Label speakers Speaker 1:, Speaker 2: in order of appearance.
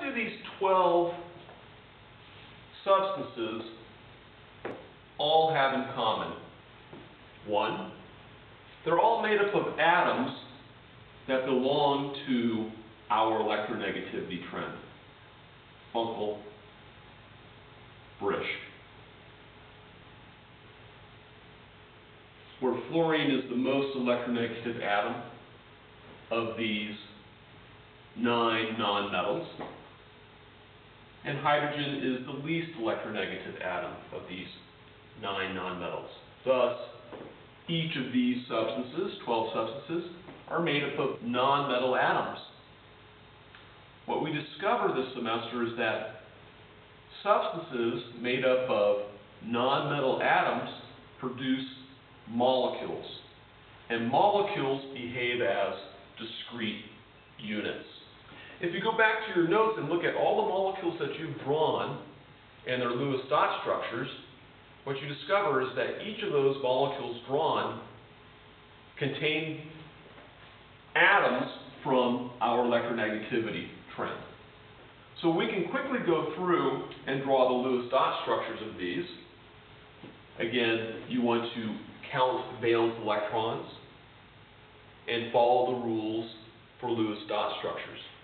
Speaker 1: do these 12 substances all have in common? One, they're all made up of atoms that belong to our electronegativity trend. Funkel, Brish. Where fluorine is the most electronegative atom of these 9 nonmetals, and hydrogen is the least electronegative atom of these 9 nonmetals. Thus, each of these substances, 12 substances, are made up of nonmetal atoms. What we discover this semester is that substances made up of nonmetal atoms produce molecules, and molecules behave as discrete units. If you go back to your notes and look at all the molecules that you've drawn and their Lewis dot structures, what you discover is that each of those molecules drawn contain atoms from our electronegativity trend. So we can quickly go through and draw the Lewis dot structures of these. Again, you want to count valence electrons and follow the rules for Lewis dot structures.